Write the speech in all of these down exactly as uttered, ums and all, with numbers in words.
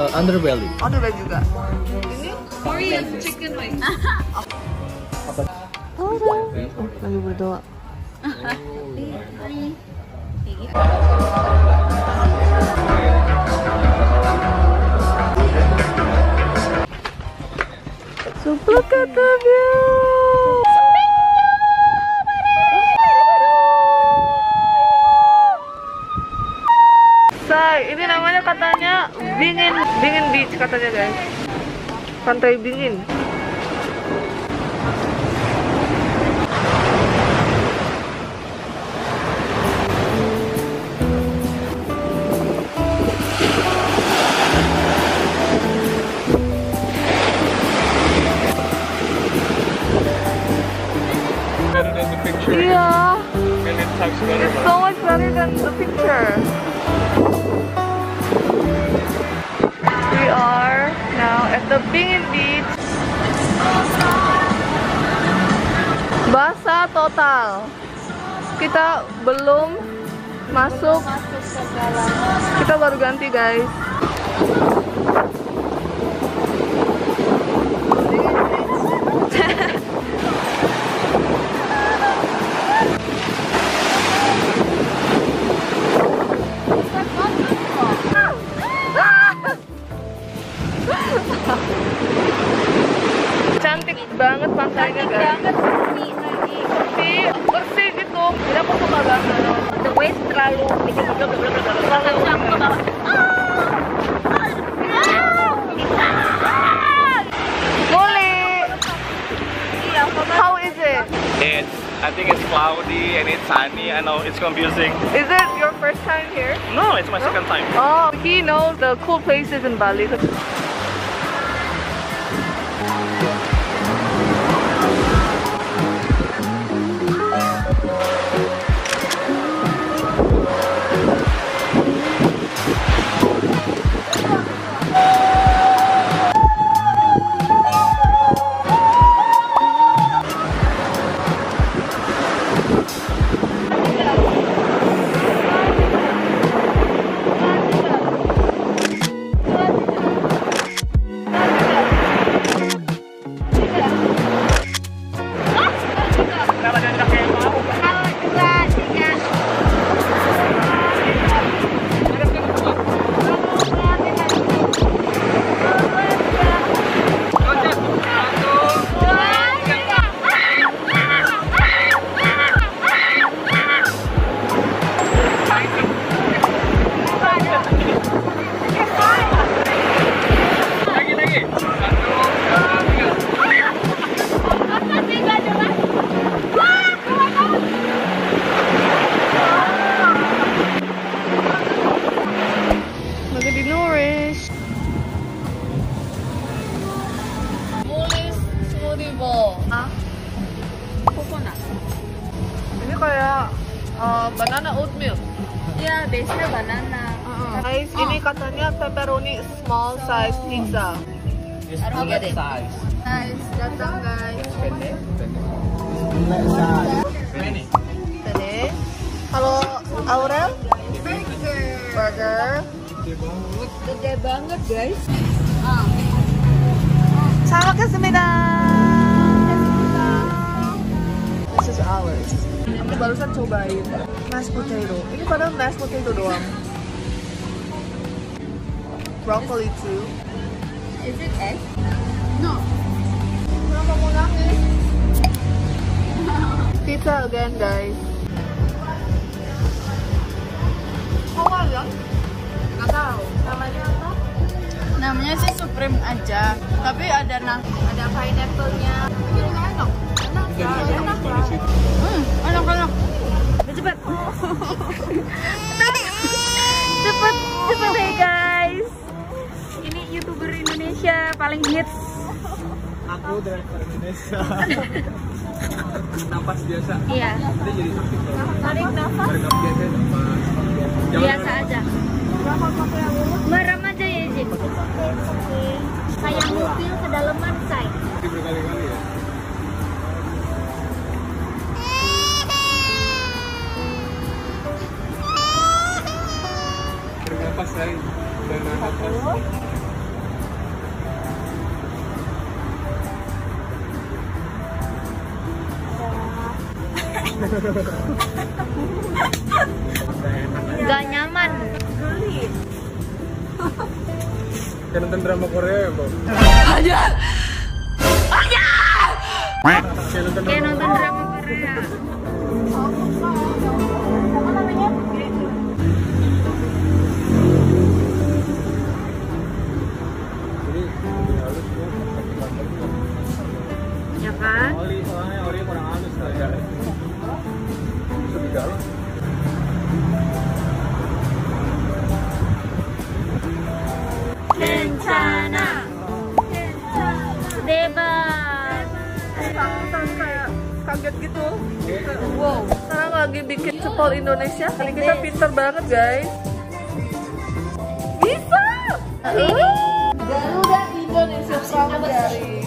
uh, underbelly. Underbelly juga. Ini Korean chicken wings. oh, lagi berdoa. Super kata view. Say, ini namanya katanya Bingin, Bingin Beach katanya guys. Pantai Bingin. Yeah, And it talks better. it's so much better than the picture. We are now at the Bingin Beach. Basah total. Kita belum masuk. Kita baru ganti guys. Cantik banget pantainya guys. Bersih lagi. Bersih, bersih gitu. Jadi aku suka banget. The waves terlalu bikin terlalu ke bawah. Boleh. How is it? It's, I think it's cloudy and it's sunny. I know it's confusing. Is it your first time here? No, it's my second time. Oh, he knows the cool places in Bali. Ini kayak uh, banana oatmeal. Ya, base-nya banana. Uh-uh. Guys, ini katanya pepperoni small size pizza. It's fillet size. Guys, datang guys. Penne, penne. Penne. Penne. Kalau Aurel? Burger. Burger. Gede banget, guys. 잘 먹겠습니다. This is ours. Aku barusan cobain mashed potato. Ini padahal mashed potato doang. Broccoli too. Is it egg? No. Kenapa mau nangis? Pizza again, guys. Hawaiian? Nggak tahu. Namanya apa? Namanya sih Supreme aja, tapi ada nah, ada pineapple-nya. Ini enak. Enak ya. Enak lah. Hmm, enak-enak. Cepet. Cepet, cepet deh guys. Ini YouTuber Indonesia paling hits. Aku driver Indonesia. Napas biasa. Iya. Dia jadi sakit. Tarik nafas. Tarik nafas biasa napas. Biasa aja. Merem aja ya, Jin. Kayak mobil kedalaman, say. Berkali-kali ya. Tarik nafas, say. Dan nafas. Gak nyaman. Kayak nonton drama Korea ya, Bang? Aja. Aja. Kayak nonton Kayak drama nonton drama Korea. Apa namanya? Jadi lebih halus tuh. Ya kan? Oli soalnya oli kurang halus kali ya. Lebih dalam. Kencana. Debat. Takutan kayak kaget gitu. Wow, sekarang lagi bikin cepol Indonesia. Kali kita pinter banget guys. Bisa. Garuda Indonesia Pramugari.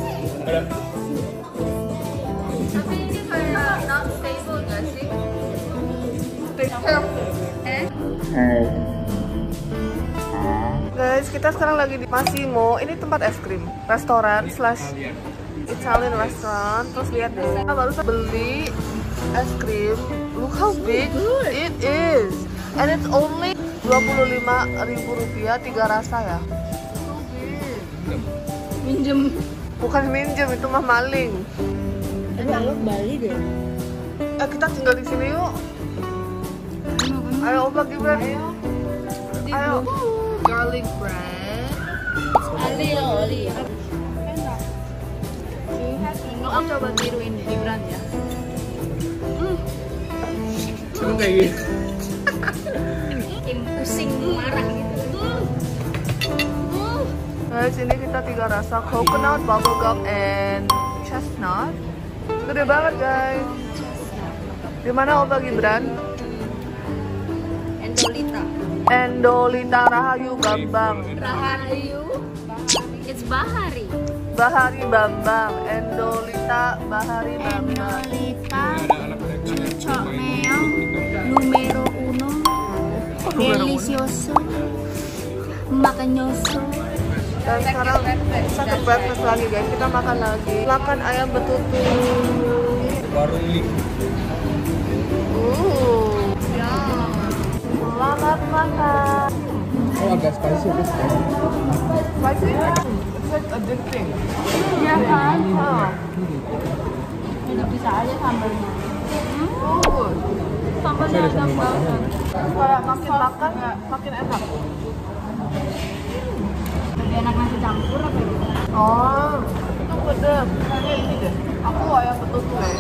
Tapi ini kayak not stable gak sih? Take care. Eh? Guys, kita sekarang lagi di Massimo. Ini tempat es krim, restoran slash Italian restaurant. Terus lihat deh, kita baru beli es krim. Look how big it is, and it's only dua puluh lima ribu rupiah, tiga rasa ya. So big. Minjem. Bukan minjem, itu mah maling. Kalau Bali deh. Eh, kita tinggal di sini yuk. Ayo, Opa Gibran. Ayo. Ayo. Garlic bread. Ali oli. Enak. Aku coba tiruin Gibran ya. Emang kayak gitu. Bikin pusing marah gitu. Guys, ini kita tiga rasa, coconut, bubblegum, and chestnut. Gede banget guys. Di mana Opa Gibran? Endolita. Endolita Rahayu Bambang. Rahayu. It's Bahari. Bahari Bambang. Endolita Bahari Bambang. Endolita. Cocok meong. Numero uno. Delicioso. Makanyoso. Dan sekarang kita ke breakfast lagi guys. Kita makan lagi. Makan ayam betutu. Warung Li. Uh. Selamat makan. Oh, agak spicy guys. Spicy? It's like addicting. Iya kan? Huh. Hidup bisa aja sambalnya. Oh. Sambalnya enak banget. Kayak makin makan, makin enak. Lebih enak nasi campur apa gitu? Oh, itu pedas. Kayaknya ini deh. Aku ayam betutu deh.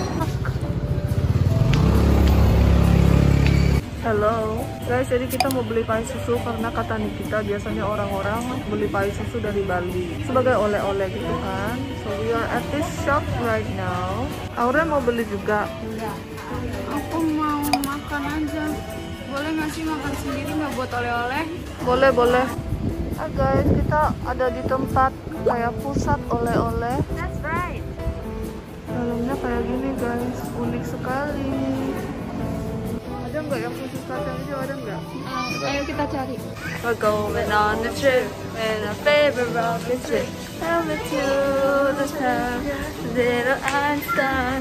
Halo guys, jadi kita mau beli pai susu karena kata Nikita biasanya orang-orang beli pai susu dari Bali sebagai oleh-oleh gitu kan. So we are at this shop right now. Aura mau beli juga. Enggak. Aku mau makan aja. Boleh nggak sih makan sendiri nggak buat oleh-oleh? Boleh, boleh. Ah guys, kita ada di tempat kayak pusat oleh-oleh. That's right. Dalamnya kayak gini guys, unik sekali. Ada nggak yang khusus kacang hijau, ada nggak? Uh, ayo kita cari. We're going on the trip in a favorite rocket trip. Tell me to the town, little Einstein.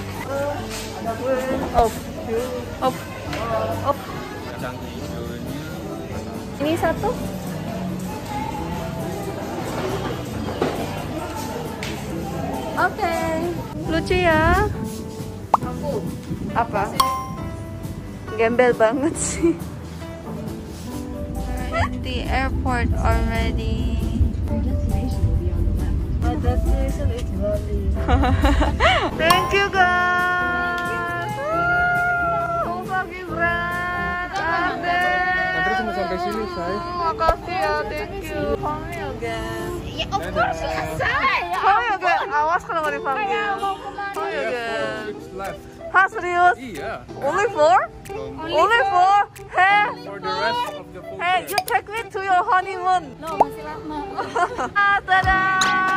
Off, off, off. Kacang hijaunya. Ini satu. Oke, okay. Lucu ya. Aku. Apa? Gembel banget sih. We're in the airport already. Our destination is Bali. Thank you guys. Opa Gibran, Ade. Nanti sama sampai sini, say. Makasih ya, thank you. Call me again. Ya, of course ya, say. Call me again. Awas kalau nggak dipanggil. Kayak mau kemana? Call me again. It's left. Hah, serius? Iya. Only four? Only Only four? Hey, For the rest of the food. hey, you take me to your honeymoon. No, masih lama. Ah, tada!